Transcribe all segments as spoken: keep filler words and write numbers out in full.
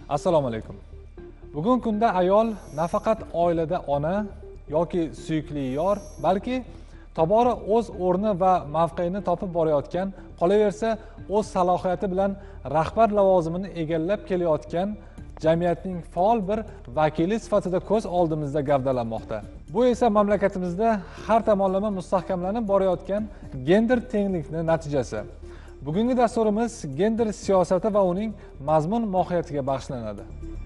Assalomu alaykum. Bugungi kunda ayol nafaqat oilada ona yoki suyukli yor, balki tobora o'z o'rni va mavqeini topib borayotgan, qolaversa o'z salohiyati bilan rahbar lavozimini egallab kelayotgan jamiyatning faol bir vakili sifatida ko'z oldimizda gavdalanmoqda. Bu esa mamlakatimizda har tomonlama mustahkamlanib borayotgan gender tenglikni natijasi. Bugungi dasturimiz gender siyosati va uning mazmun mohiyatiga bag'ishlanadi.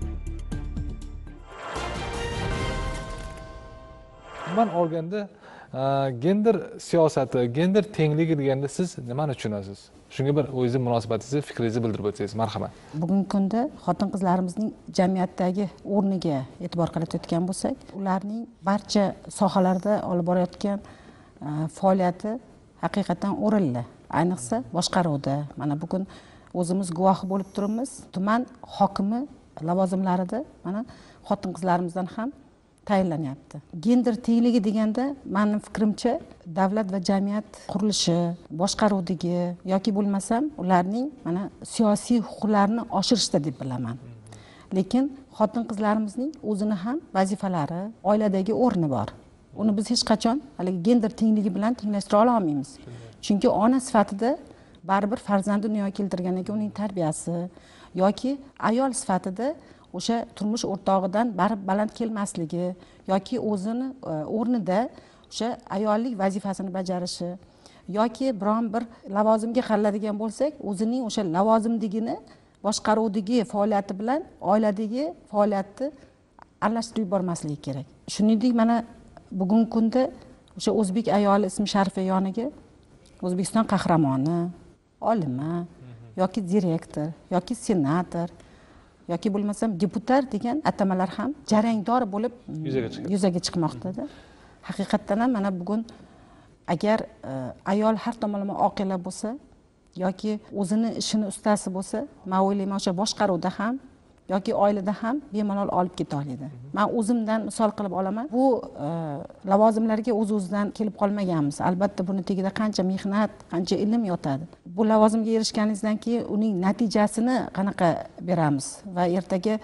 Umuman olganda gender siyosati, gender tengligi deganda siz nimani tushunasiz? Shunga bir o'zingiz munosabatingizni, fikringizni bildirib o'tsangiz, marhamat. Bugungi kunda xotin-qizlarimizning jamiyatdagi o'rniga e'tibor qaratayotgan bo'lsak, ularning barcha sohalarda olib borayotgan faoliyati haqiqatan o'rinli. Ayniqsa boshqaruvda. Mana bugun o'zimiz guvohi bo'lib turibmiz. Tuman hokimi lavozimlarida mana xotin-qizlarimizdan ham tayinlanyapti. Gender tengligi deganda mening fikrimcha davlat va jamiyat qurilishi, boshqaruvdagi yoki bo'lmasam ularning mana siyosiy huquqlarini oshirishda deb bilaman. Lekin xotin-qizlarimizning o'zini ham vazifalari, oiladagi o'rni bor. Uni biz hech qachon haligi gender tengligi bilan tenglashtira olmaymiz. Chunki ona sifatida baribir farzand dunyoga keltirgandan keyin uning tarbiyasi yoki ayol sifatida o'sha turmush o'rtog'idan barib baland kelmasligi yoki o'zini o'rnida o'sha ayollik vazifasini bajarishi yoki biron bir lavozimga qaraladigan bo'lsak, o'zining o'sha lavozimligini boshqaruvdagi faoliyati bilan oiladagi faoliyatni aralashtirib yubormasligi kerak. Shuningdek, mana bugungi kunda o'sha o'zbek ayoli ismi sharifi yoniga O'zbekiston qahramoni, olima yoki direktor yoki senator yoki bo'lmasam deputat degan atamalar ham jarangdor bo'lib yuzaga chiqmoqda. Haqiqatdan ham mana bugun agar ayol har tomonlama oqila bo'lsa yoki o'zini ishini ustasi bo'lsa, men o'ylayman o'sha boshqaruvda ham yoki oilada ham bemalol olib keta oladi. Men o'zimdan misol qilib olaman. Bu lavozimlarga o'z-o'zidan kelib qolmaganmiz. Albatta buni tagida qancha mehnat, qancha ilm yotadi. Bu lavozimga erishganingizdan keyin uning natijasini qanaqa beramiz va ertaga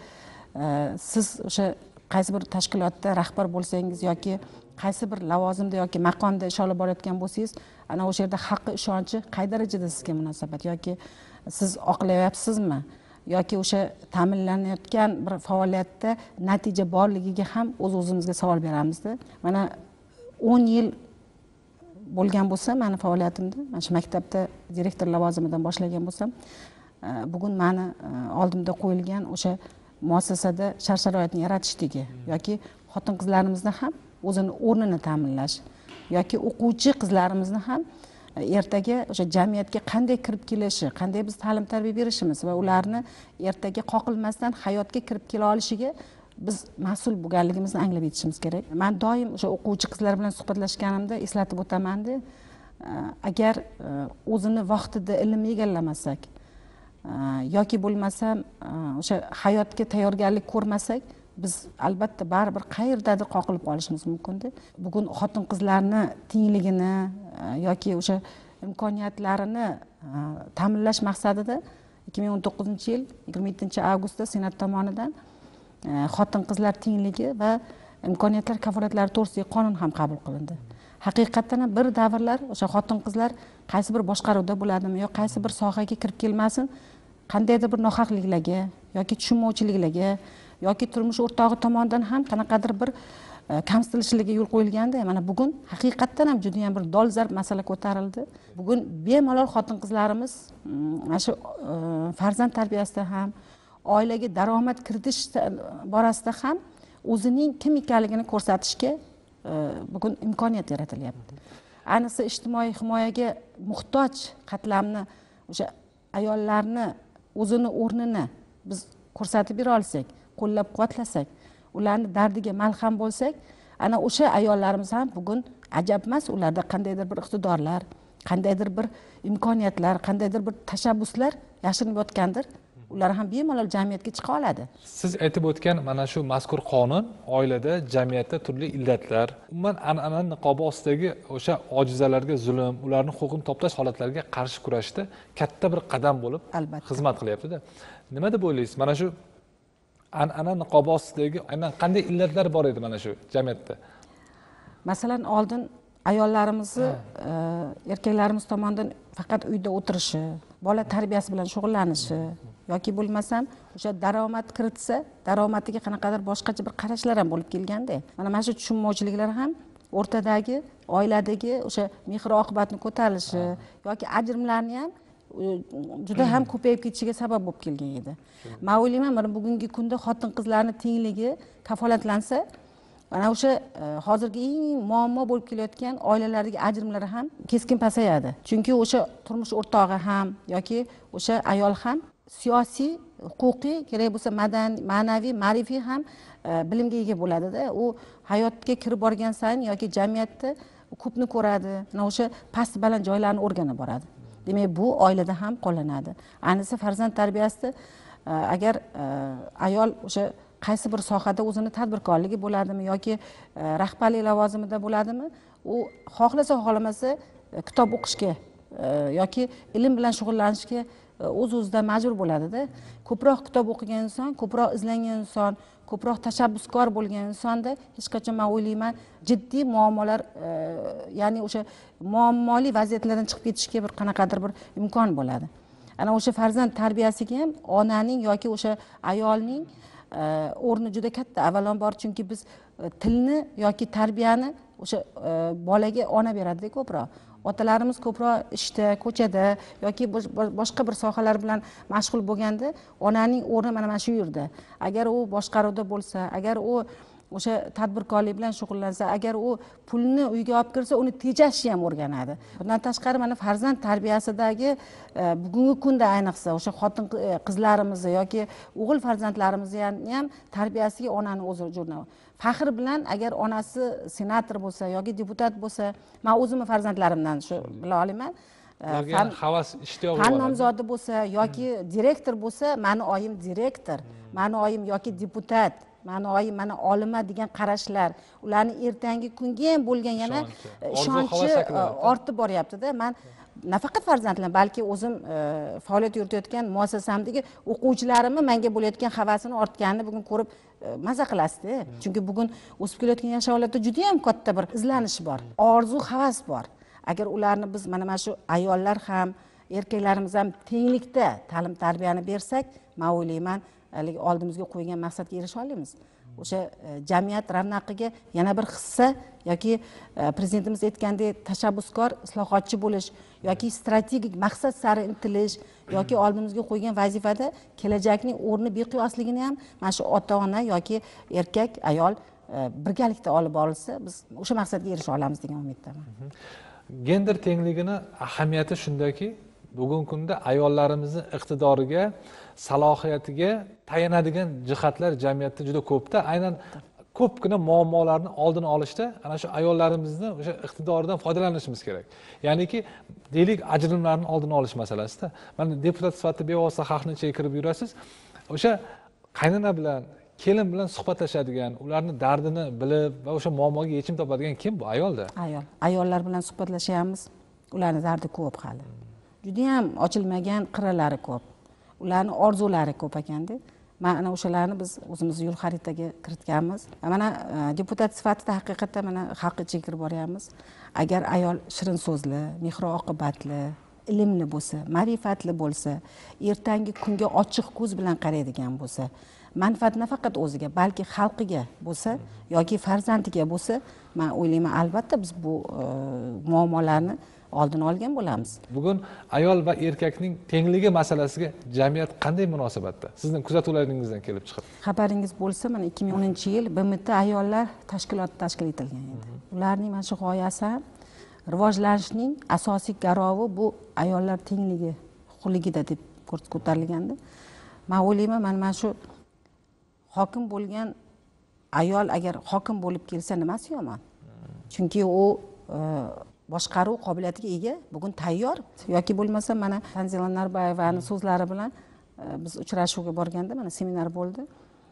siz o'sha qaysi bir tashkilotda rahbar bo'lsangiz yoki qaysi bir lavozimda yoki maqomda ish olib borayotgan bo'lsangiz, ana o'sha yerda haqqi ishonchi qay darajada sizga munosabat yoki siz oqlayapsizmi? yoki o'sha ta'minlanayotgan bir faoliyatda natija borligiga ham o'z-o'zimizga savol beramizda. Mana o'n yil bo'lgan bo'lsa, meni faoliyatimda, mana shu maktabda direktor lavozimidan boshlagan bo'lsam, bugun meni oldimda qo'yilgan o'sha muassasada shart-sharoitni yaratishdagi yoki xotin-qizlarimizni ham o'zini o'rnini ta'minlash yoki o'quvchi qizlarimizni ham ertaga o'sha jamiyatga qanday kirib kelishi, qanday biz ta'lim tarbiya berishimiz va ularni ertaga qoqilmasdan hayotga kirib kela olishiga biz mas'ul bo'lganligimizni anglab yetishimiz kerak. Men doim o'sha o'quvchi qizlar bilan suhbatlashganimda eslatib o'taman-da, agar o'zini vaqtida ilm egallamasak yoki bo'lmasam o'sha hayotga tayyorgarlik ko'rmasak, biz albatta baribir qayerdadir qoqilib qolishimiz mumkin-da. Bugun xotin-qizlarni tengligini yoki o'sha imkoniyatlarini ta'minlash maqsadida ikki ming o'n to'qqizinchi yil yigirma yettinchi avgustda Senat tomonidan xotin-qizlar tengligi va imkoniyatlar kafolatlari to'g'risidagi qonun ham qabul qilindi. Haqiqatan bir davrlar o'sha xotin-qizlar qaysi bir boshqaruvda bo'ladimi yoki qaysi bir sohaga kirib kelmasin, qandaydir bir nohaqliklarga yoki tushunmovchiliklarga yoki turmush o'rtog'i tomonidan ham qanaqadir bir kamsitilishiga yo'l qo'yilganda, mana bugun haqiqatan ham juda ham bir dolzarb masala ko'tarildi. Bugun bemalol xotin-qizlarimiz mana shu farzand tarbiyasida ham, oilaga daromad kiritish borasida ham o'zining kim ekanligini ko'rsatishga bugun imkoniyat yaratilyapti. Ayniqsa ijtimoiy himoyaga muhtoj qatlamni, o'sha ayollarni o'zini o'rnini biz ko'rsatib bera olsak, qo'llab-quvvatlasak, ularni dardiga malham bo'lsak, ana o'sha ayollarimiz ham bugun ajab emas, ularda qandaydir bir iqtidorlar, qandaydir bir imkoniyatlar, qandaydir bir tashabbuslar yashirinib yotgandir. Ular ham bemalol jamiyatga chiqa oladi. Siz aytib o'tgan mana shu mazkur qonun oilada, jamiyatda turli illatlar, umuman an'ana niqobi ostidagi o'sha ojizalarga zulm, ularning huquqini toptash holatlariga qarshi kurashda katta bir qadam bo'lib xizmat qilyapti-da. Nima deb o'ylaysiz? Mana shu an'ana niqobi ostidagi aynan qanday illatlar bor edi mana shu jamiyatda? Masalan, oldin ayollarimizni erkaklarimiz tomonidan faqat uyda o'tirishi, bola tarbiyasi bilan shug'ullanishi yoki bo'lmasam o'sha daromad kiritsa, daromadiga qanaqadir boshqacha bir qarashlar ham bo'lib kelganda. Mana mana shu tushunmovchiliklar ham o'rtadagi oiladagi o'sha mehr oqibatni ko'tarilishi yoki ajrimlarni ham juda ham ko'payib ketishiga sabab bo'lib kelgan edi. Men o'ylayman, mana bugungi kunda xotin-qizlarning tengligi kafolatlansa, mana o'sha hozirgi eng muammo bo'lib kelayotgan oilalardagi ajrimlar ham keskin pasayadi. Chunki o'sha turmush o'rtog'i ham yoki o'sha ayol ham siyosiy, huquqiy, kerak bo'lsa madaniy, ma'naviy, ma'rifiy ham bilimga ega bo'ladi-da. U hayotga kirib borgan sayin yoki jamiyatda ko'pni ko'radi, mana o'sha past baland joylarni o'rganib boradi. Demak, bu oilada ham qo'llanadi. Ayniqsa farzand tarbiyasida agar ayol o'sha qaysi bir sohada o'zini tadbirkorligi bo'ladimi yoki rahbarlik lavozimida bo'ladimi, u xohlasa xohlamasa kitob o'qishga yoki ilm bilan shug'ullanishga o'z-o'zidan majbur bo'ladi-da. Ko'proq kitob o'qigan inson, ko'proq izlangan inson, ko'proq tashabbuskor bo'lgan insonda hech qachon men o'ylayman jiddiy muammolar, ya'ni o'sha muammoli vaziyatlardan chiqib ketishga bir qanaqadir bir imkon bo'ladi. Ana o'sha farzand tarbiyasiga ham onaning yoki o'sha ayolning o'rni juda katta. Avvalambor chunki biz tilni yoki tarbiyani o'sha bolaga ona beradi ko'proq. Otalarimiz ko'proq ishda, ko'chada yoki boshqa bir sohalar bilan mashg'ul bo'lganda onaning o'rni mana mana shu yerda. Agar u boshqaruvda bo'lsa, agar u o'sha tadbirkorlik bilan shug'ullansa, agar u pulni uyga olib kirsa, uni tejashni ham o'rganadi. Bundan tashqari mana farzand tarbiyasidagi bugungi kunda ayniqsa o'sha xotin qizlarimizni yoki o'g'il farzandlarimizni ham tarbiyasiga onani o'zi jo'rnavi. Faxr bilan agar onasi senator bo'lsa yoki deputat bo'lsa, men o'zimni farzandlarimdan shu bila olaman. Fan havas ishtiyoq fan nomzodi bo'lsa yoki direktor bo'lsa, meni oyim direktor, meni oyim yoki deputat, mani oyim mana olima degan qarashlar, ularni ertangi kunga ham bo'lgan yana ishonchi ortib boryapti-da. Men nafaqat farzandlarim, balki o'zim faoliyat yuritayotgan muassasamdagi o'quvchilarimni menga bo'layotgan havasini ortganini bugun ko'rib maza qilasiz-da. Chunki bugun o'sib kelayotgan yosh avlodda juda ham katta bir izlanish bor, orzu, havas bor. Agar ularni biz mana mana shu ayollar ham, erkaklarimiz ham tenglikda ta'lim tarbiyani bersak, men o'ylayman, oldimizga qo'ygan maqsadga erisha olamiz. O'sha jamiyat ravnaqiga yana bir hissa yoki prezidentimiz aytgandek tashabbuskor, islohotchi bo'lish yoki strategik maqsad sari intilish yoki oldimizga qo'ygan vazifada kelajakning o'rni beqiyosligini ham mana shu ota-ona yoki erkak, ayol birgalikda olib borilsa, biz o'sha maqsadga erisha olamiz degan umiddaman. Gender tengligini ahamiyati shundaki, bugungi kunda ayollarimizni iqtidoriga, salohiyatiga tayanadigan jihatlar jamiyatda juda ko'pda. Aynan ko'pgina muammolarni oldini olishda ana shu ayollarimizni o'sha iqtidoridan foydalanishimiz kerak. Ya'niki deylik ajrimlarni oldini olish masalasida. Mana deputat sifatida bevosita xalqning ichiga kirib yurasiz. O'sha qaynona bilan, kelin bilan suhbatlashadigan, ularning dardini bilib va o'sha muammoga yechim topadigan kim bu? Ayolda. Ayol. Ayollar bilan suhbatlashamiz. Ularning dardi ko'p hali. Juda ham ochilmagan qirralari ko'p. Ularning orzulari ko'p ekanda. Mana o'shalarni biz o'zimiz yo'l xaritaga kiritganmiz. Mana deputat sifatida haqiqatdan mana xalq ichiga kirib boryapmiz. Agar ayol shirin so'zli, mehr oqibatli, ilmli bo'lsa, ma'rifatli bo'lsa, ertangi kunga ochiq ko'z bilan qaraydigan bo'lsa, manfaat nafaqat o'ziga, balki xalqiga bo'lsa yoki farzandiga bo'lsa, men o'ylayman, albatta biz bu muammolarni oldini olgan bo'lamiz. Bugun ayol va erkakning tengligi masalasiga jamiyat qanday munosabatda? Sizning kuzatuvlaringizdan kelib chiqib. Xabaringiz bo'lsa, mana ikki ming o'ninchi yil B M T ayollar tashkiloti tashkil etilgan edi. Ularning mana shu g'oyasi ham rivojlanishning asosiy garovi bu ayollar tengligi, huquqligida deb ko'tarilgandi. Men o'ylayman, mana shu hokim bo'lgan ayol agar hokim bo'lib kelsa nimasi yomon? Chunki u boshqaruv qobiliyatiga ega, bugun tayyor. Yoki bo'lmasa mana Tanzila Narbayevaning so'zlari bilan biz uchrashuvga borganda mana seminar bo'ldi.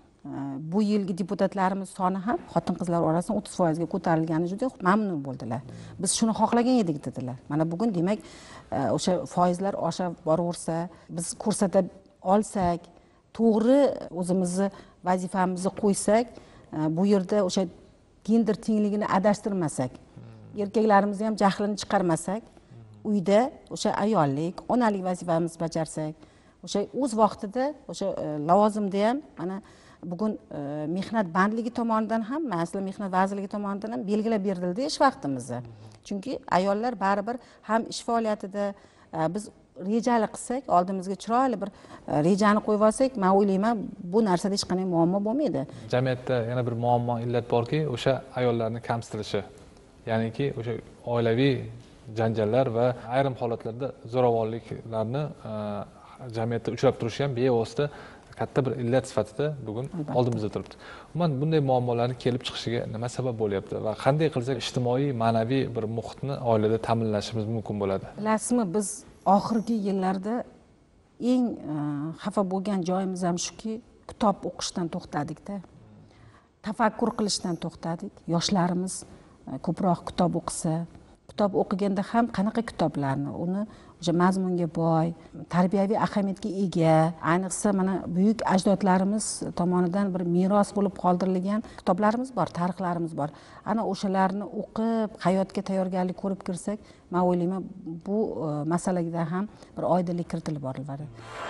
Bu yilgi deputatlarimiz soni ham xotin-qizlar orasida o'ttiz foizga ko'tarilgani juda mamnun bo'ldilar. Biz shuni xohlagan edik dedilar. Mana bugun demak o'sha foizlar oshib boraversa, biz ko'rsata olsak, to'g'ri o'zimizni vazifamizni qo'ysak, bu yerda o'sha gender tengligini adashtirmasak, erkaklarimizni ham jahlini chiqarmasak, uyda o'sha ayollik, onalik vazifamizni bajarsak, o'sha o'z vaqtida o'sha lavozimda ham mana bugun mehnat bandligi tomonidan ham, masalan mehnat vazirligi tomonidan ham belgilab berildi ish vaqtimizni. Chunki ayollar baribir ham ish faoliyatida biz rejali qilsak, oldimizga chiroyli bir rejani qo'yib olsak, men o'ylayman, bu narsada hech qanday muammo bo'lmaydi. Jamiyatda yana bir muammo, illat borki, o'sha ayollarning kamsitilishi. Ya'niki o'sha oilaviy janjallar va ayrim holatlarda zo'ravonliklarni jamiyatda uchrab turishi ham bevosita katta bir illat sifatida bugun oldimizda turibdi. Umuman bunday muammolarni kelib chiqishiga nima sabab bo'lyapti va qanday qilsak ijtimoiy, ma'naviy bir muhitni oilada ta'minlashimiz mumkin bo'ladi? Bilasizmi, biz oxirgi yillarda eng xafa bo'lgan joyimiz ham shuki, kitob o'qishdan to'xtadikda. Tafakkur qilishdan to'xtadik. Yoshlarimiz ko'proq kitob o'qisa, kitob o'qiganda ham qanaqa kitoblarni, uni o'sha mazmunga boy, tarbiyaviy ahamiyatga ega, ayniqsa mana buyuk ajdodlarimiz tomonidan bir meros bo'lib qoldirilgan kitoblarimiz bor, tarixlarimiz bor. Ana o'shalarni o'qib, hayotga tayyorgarlik ko'rib kirsak, men o'ylayman, bu masalaga ham bir oydinlik kiritilib boriladi.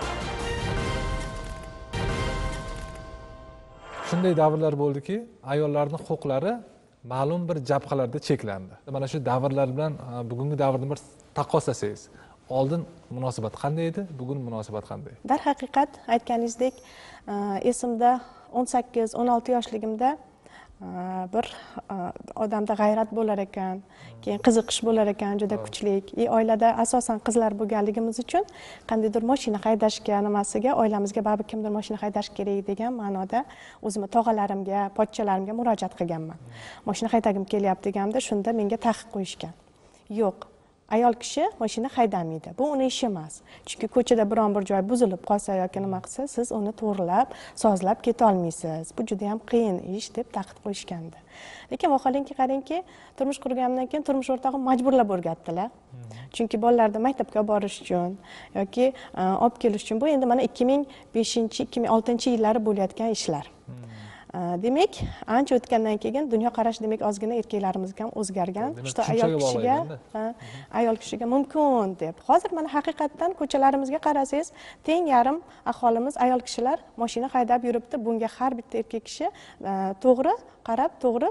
Shunday davrlar bo'ldiki, ayollarning huquqlari ma'lum bir jabhalarda cheklandi. Mana shu davrlar bilan bugungi davrni bir taqqoslasangiz, oldin munosabat qanday edi, bugun munosabat qanday? Darhaqiqat aytganingizdek, esimda o'n sakkiz o'n olti yoshligimda bir odamda g'ayrat bo'lar ekan, keyin qiziqish bo'lar ekan, juda kuchlik. И oilada asosan qizlar bo'lganligimiz uchun qandaydir mashina haydashga, nimasiga, oilamizga baribir kimdir mashina haydash kerak degan ma'noda o'zimni tog'alarimga, pochchalarimga murojaat qilganman. Mashina haydagim kelyapti deganimda, shunda menga taqiq qo'yishgan. Yo'q, ayol kishi mashina haydamaydi. Bu uni ishi emas. Chunki ko'chada biron bir joy buzilib qolsa yoki nima qilsa, siz uni to'g'rilab, sozlab keta olmaysiz. Bu juda ham qiyin ish deb taqiq qo'yishgandi. Lekin vaholanki qarangki, turmush qurganimdan keyin turmush o'rtog'im majburlab o'rgatdilar. Chunki bolalarni maktabga olib borish uchun yoki olib kelish uchun bu endi mana ikki ming beshinchi ikki ming oltinchi yillari bo'layotgan ishlar. Demak, ancha o'tgandan keyin dunyo qarash demak ozgina erkaklarimiz ham o'zgargan. Что ayol kishiga, ayol kishiga mumkin deb. Hozir mana haqiqatdan ko'chalarimizga qarasangiz, teng yarim aholimiz ayol kishilar mashina haydab yuribdi. Bunga har bitta erkak kishi to'g'ri qarab, to'g'ri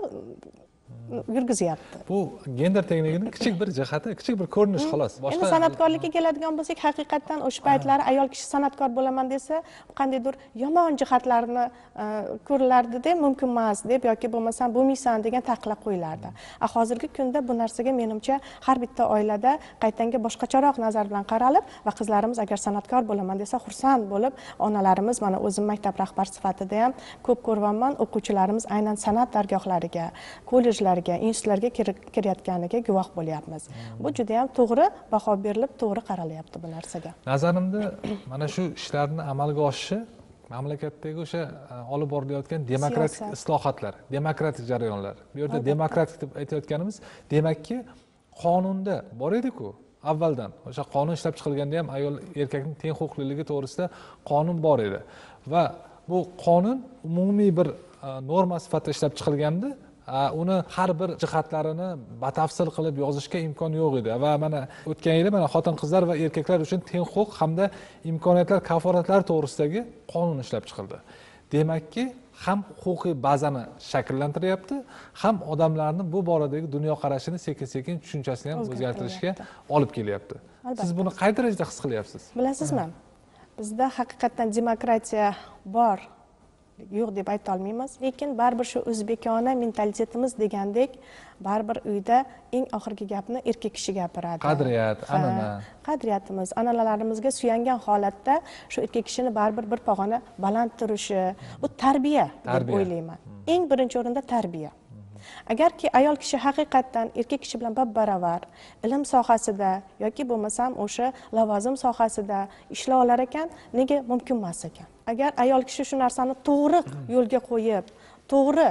yurgizyapti. Bu gender tengligining kichik bir jihati, kichik bir ko'rinish xolos. Endi san'atkorlikka keladigan bo'lsak, haqiqatdan o'sha paytlari ayol kishi san'atkor bo'laman desa, qandaydir yomon jihatlarini ko'rilardi-da, mumkin emas deb yoki bo'lmasam bo'lmaysan degan taqiqlab qo'yilardi. A hozirgi kunda bu narsaga menimcha har bitta oilada qaytanga boshqacharoq nazar bilan qaralib va qizlarimiz agar san'atkor bo'laman desa xursand bo'lib, onalarimiz mana o'zim maktab rahbar sifatida ham ko'p ko'ryapman, o'quvchilarimiz aynan san'at dargohlariga, kollejlarga, institutlarga kirayotganiga guvoh bo'lyapmiz. Bu juda ham to'g'ri baho berilib, to'g'ri qaralyapti bu narsaga. Nazarimda mana shu ishlarni amalga oshishi mamlakatdagi o'sha olib borilayotgan demokratik islohotlar, demokratik jarayonlar. Bu yerda demokratik deb aytayotganimiz, demakki, qonunda bor edi-ku. Avvaldan o'sha qonun ishlab chiqilganda ham ayol erkakning teng huquqliligi to'g'risida qonun bor edi va bu qonun umumiy bir norma sifatida ishlab chiqilganda uni har bir jihatlarini batafsil qilib yozishga imkon yo'q edi va mana o'tgan yili mana xotin-qizlar va erkaklar uchun teng huquq hamda imkoniyatlar kafolatlari to'g'risidagi qonun ishlab chiqildi. Demakki, ham huquqiy bazani shakllantiryapti, ham odamlarni bu boradagi dunyoqarashini sekin-sekin tushunchasini ham o'zgartirishga olib kelyapti. Siz buni qay darajada his qilyapsiz? Bilasizmi? Bizda haqiqatan demokratiya bor, yo'q deb ayta olmaymiz, lekin baribir shu o'zbekona mentalitetimiz degandek, baribir uyda eng oxirgi gapni erkak kishi gapiradi. Qadriyat, an'ana. Qadriyatimiz, an'analarimizga suyangan holatda shu erkak kishini baribir bir pog'ona baland turishi, bu tarbiya deb o'ylayman. Eng birinchi o'rinda tarbiya. Agarki ayol kishi haqiqatdan erkak kishi bilan bab-baravar ilm sohasida yoki bo'lmasam o'sha lavozim sohasida ishlay olar ekan, nega mumkin emas ekan? Agar ayol kishi shu narsani to'g'ri yo'lga qo'yib, to'g'ri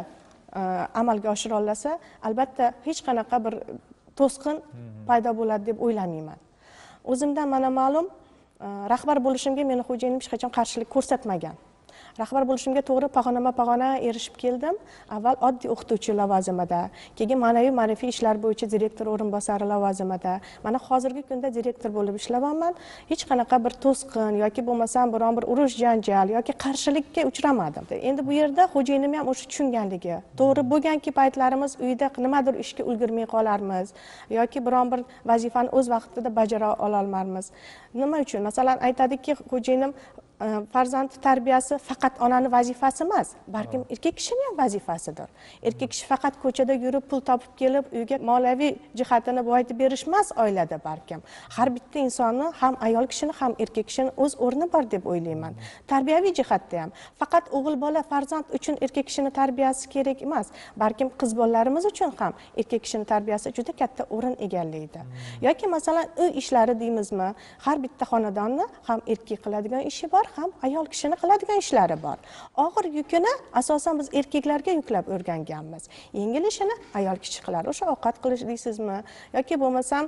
amalga oshira olsa, albatta hech qanaqa bir to'sqin paydo bo'ladi deb o'ylamayman. O'zimdan mana ma'lum, rahbar bo'lishimga meni xo'jayinim hech qachon qarshilik ko'rsatmagan. rahbar bo'lishimga to'g'ri pog'onama pog'ona erishib keldim. Avval oddiy o'qituvchi lavozimida, keyin ma'naviy ma'rifiy ishlar bo'yicha direktor o'rinbosari lavozimida, mana hozirgi kunda direktor bo'lib ishlayapman. Hech qanaqa bir to'sqin yoki bo'lmasam biron bir urush janjal yoki qarshilikka uchramadim. Endi bu yerda xo'jayinim ham o'sha tushunganligi, to'g'ri bo'lganki paytlarimiz uyda nimadir ishga ulgurmay qolarmiz yoki biron bir vazifani o'z vaqtida bajara ololmaymiz. Nima uchun? Masalan, aytadiki xo'jayinim farzand tarbiyasi faqat onaning vazifasi emas, balkim erkak kishining ham vazifasidir. Erkak kishi faqat ko'chada yurib pul topib kelib uyga moliyaviy jihatini boyitib berish emas oilada balkim. Har bitta insonni, ham ayol kishini, ham erkak kishini o'z o'rni bor deb o'ylayman. Tarbiyaviy jihatda ham faqat o'g'il bola farzand uchun erkak kishini tarbiyasi kerak emas, balkim qiz bolalarimiz uchun ham erkak kishini tarbiyasi juda katta o'rin egallaydi. Yoki masalan uy ishlari deymizmi? Har bitta xonadonni ham erkak qiladigan ishi bor, ham ayol kishini qiladigan ishlari bor. Og'ir yukini asosan biz erkaklarga yuklab o'rganganmiz. Yengil ishini ayol kishi qiladi. O'sha ovqat qilish deysizmi yoki bo'lmasam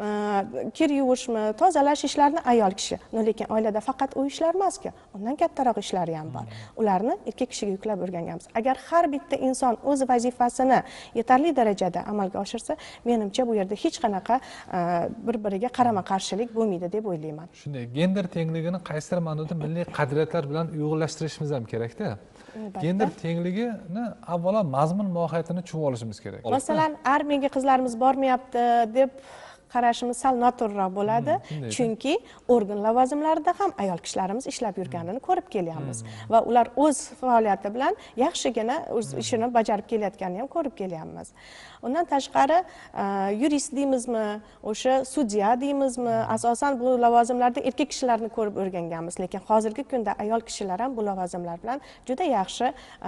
kir yuvishmi, tozalash ishlarini ayol kishi. Lekin oilada faqat u ishlar emas-ku, undan kattaroq ishlari ham bor. Ularni erkak kishiga yuklab o'rganganmiz. Agar har bitta inson o'z vazifasini yetarli darajada amalga oshirsa, menimcha bu yerda hech qanaqa bir-biriga qarama-qarshilik bo'lmaydi deb o'ylayman. Shunday, gender tengligini qaysidir ma'noda milliy qadriyatlar bilan uyg'unlashtirishimiz ham kerak-da. Gender tengligini avvalo mazmun mohiyatini tushunib olishimiz kerak. Masalan, armiyaga qizlarimiz bormayapti deb qarashimiz sal noto'g'riroq bo'ladi, chunki organ lavozimlarida ham ayol kishilarimiz ishlab yurganini ko'rib kelyapmiz va ular o'z faoliyati bilan yaxshigina o'z ishini bajarib kelayotganini ham ko'rib kelyapmiz. Undan tashqari yurist deymizmi, o'sha sudya deymizmi, asosan bu lavozimlarda erkak kishilarni ko'rib o'rganganmiz, lekin hozirgi kunda ayol kishilar ham bu lavozimlar bilan juda yaxshi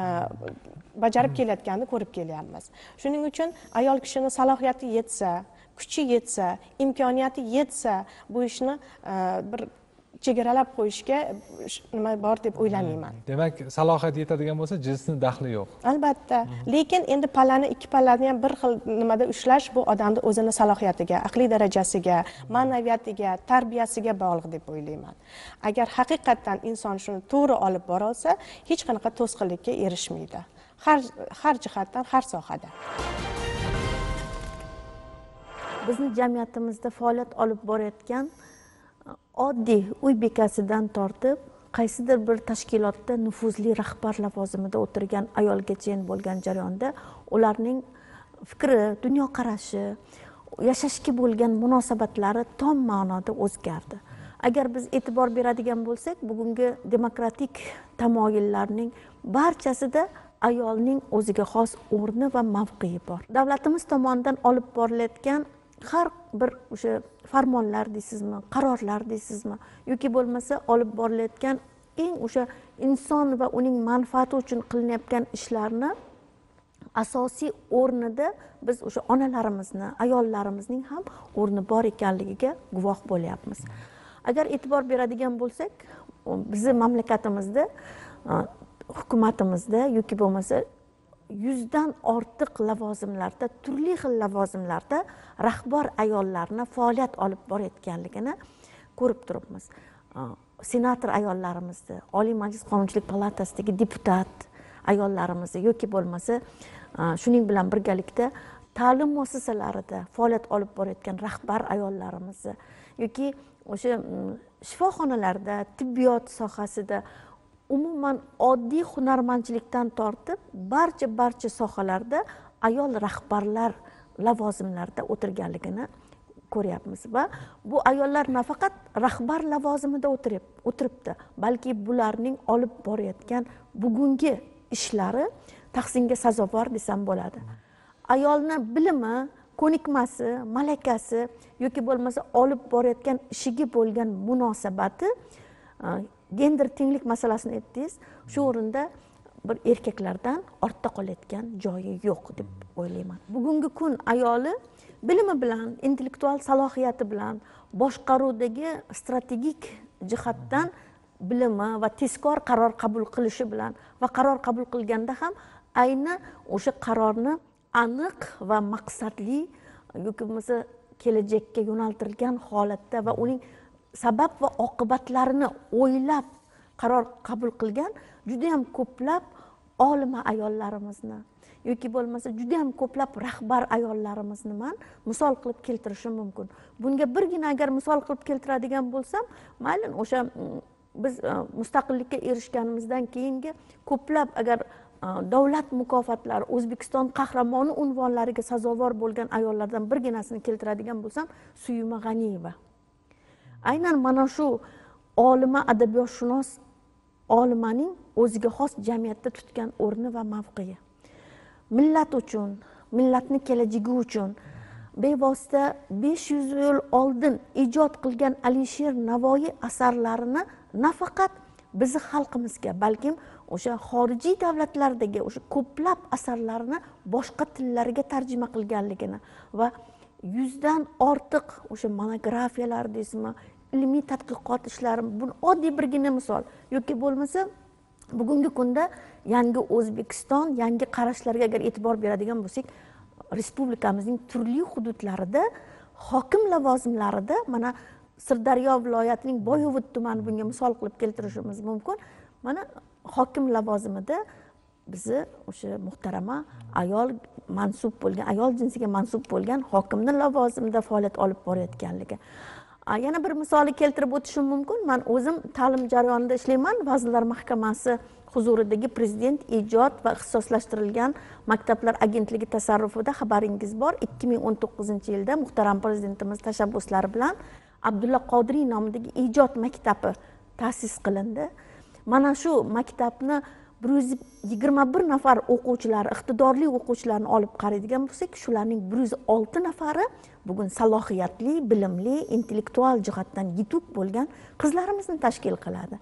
bajarib kelayotganini ko'rib kelyapmiz. Shuning uchun ayol kishining salohiyati yetsa, kuchi yetsa, imkoniyati yetsa, bu ishni bir chegaralab qo'yishga nima bor deb o'ylamayman. Demak, salohiyat yetadigan bo'lsa, jinsning daxli yo'q. Albatta, lekin endi pallani ikki pallani ham bir xil nimada ushlash bu odamni o'zini salohiyatiga, aqliy darajasiga, ma'naviyatiga, tarbiyasiga bog'liq deb o'ylayman. Agar haqiqatdan inson shuni to'g'ri olib bora olsa, hech qanaqa to'sqinlikka erishmaydi. Har har jihatdan, har sohada. Bizni jamiyatimizda faoliyat olib borayotgan oddiy uy bekasidan tortib qaysidir bir tashkilotda nufuzli rahbar lavozimida o'tirgan ayolgacha bo'lgan jarayonda ularning fikri, dunyoqarashi, yashashga bo'lgan munosabatlari tom ma'noda o'zgardi. Agar biz e'tibor beradigan bo'lsak, bugungi demokratik tamoyillarning barchasida ayolning o'ziga xos o'rni va mavqei bor. Davlatimiz tomonidan olib borilayotgan har bir o'sha farmonlar deysizmi, qarorlar deysizmi, yoki bo'lmasa olib borilayotgan eng o'sha inson va uning manfaati uchun qilinayotgan ishlarni asosiy o'rnida biz o'sha onalarimizni, ayollarimizning ham o'rni bor ekanligiga guvoh bo'lyapmiz. Agar e'tibor beradigan bo'lsak, bizning mamlakatimizda, hukumatimizda yoki bo'lmasa yuzdan ortiq lavozimlarda, turli xil lavozimlarda rahbar ayollarni faoliyat olib borayotganligini ko'rib turibmiz. Senator ayollarimizni, Oliy Majlis Qonunchilik palatasidagi deputat ayollarimizni yoki bo'lmasa shuning bilan birgalikda ta'lim muassasalarida faoliyat olib borayotgan rahbar ayollarimizni yoki o'sha shifoxonalarda, tibbiyot sohasida, umuman oddiy hunarmandchilikdan tortib barcha barcha sohalarda ayol rahbarlar lavozimlarda o'tirganligini ko'ryapmiz va bu ayollar nafaqat rahbar lavozimida o'tirib o'tiribdi, balki bularning olib borayotgan bugungi ishlari tahsinga sazovor desam bo'ladi. Ayolni bilimi, ko'nikmasi, malakasi yoki bo'lmasa olib borayotgan ishiga bo'lgan munosabati, gender tenglik masalasini aytdingiz, shu o'rinda bir erkaklardan ortda qolayotgan joyi yo'q deb o'ylayman. Bugungi kun ayoli bilimi bilan, intellektual salohiyati bilan, boshqaruvdagi strategik jihatdan bilimi va tezkor qaror qabul qilishi bilan va qaror qabul qilganda ham ayni o'sha qarorni aniq va maqsadli yoki bo'lmasa kelajakka yo'naltirilgan holatda va uning sabab va oqibatlarini o'ylab qaror qabul qilgan juda ham ko'plab olima ayollarimizni yoki bo'lmasa juda ham ko'plab rahbar ayollarimizni man misol qilib keltirishim mumkin. Bunga birgina agar misol qilib keltiradigan bo'lsam, mayli o'sha biz mustaqillikka erishganimizdan keyingi ko'plab agar davlat mukofotlari, O'zbekiston qahramoni unvonlariga sazovor bo'lgan ayollardan birginasini keltiradigan bo'lsam, Suyuma G'aniyeva. Aynan mana shu olima, adabiyotshunos olimaning o'ziga xos jamiyatda tutgan o'rni va mavqei. Millat uchun, millatning kelajagi uchun bevosita besh yuz yil oldin ijod qilgan Alisher Navoiy asarlarini nafaqat bizni xalqimizga, balkim o'sha xorijiy davlatlardagi o'sha ko'plab asarlarni boshqa tillarga tarjima qilganligini va yuzdan ortiq o'sha monografiyalar deysizmi, ilmiy tadqiqot ishlari, bu oddiy birgina misol yoki bo'lmasa bugungi kunda yangi O'zbekiston, yangi qarashlarga agar e'tibor beradigan bo'lsak, respublikamizning turli hududlarida hokim lavozimlarida mana Sirdaryo viloyatining Boyovut tumani bunga misol qilib keltirishimiz mumkin. Mana hokim lavozimida bizni o'sha muhtarama ayol mansub bo'lgan, ayol jinsiga mansub bo'lgan hokimning lavozimida faoliyat olib borayotganligi. Yana bir misol keltirib o'tishim mumkin. Men o'zim ta'lim jarayonida ishlayman. Vazirlar Mahkamasi huzuridagi Prezident ijod va ixtisoslashtirilgan maktablar agentligi tasarrufida xabaringiz bor. ikki ming o'n to'qqizinchi yilda muhtaram prezidentimiz tashabbuslari bilan Abdulla Qodiriy nomidagi ijod maktabi ta'sis qilindi. Mana shu maktabni bir yuz yigirma bir nafar o'quvchilar, iqtidorli o'quvchilarni olib qaraydigan bo'lsak, shularning bir yuz olti nafari bugun salohiyatli, bilimli, intellektual jihatdan yetuk bo'lgan qizlarimizni tashkil qiladi.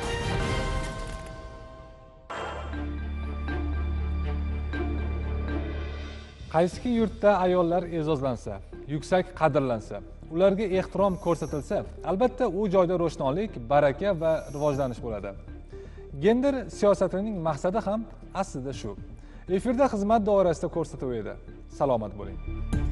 Qaysiki yurtda ayollar e'zozlansa, yuksak qadrlansa, ularga ehtirom ko'rsatilsa, albatta u joyda ro'shnolik, baraka va rivojlanish bo'ladi. Gender siyosatining maqsadi ham aslida shu. Efirda xizmat doirasida ko'rsatuv edi. Salomat bo'ling.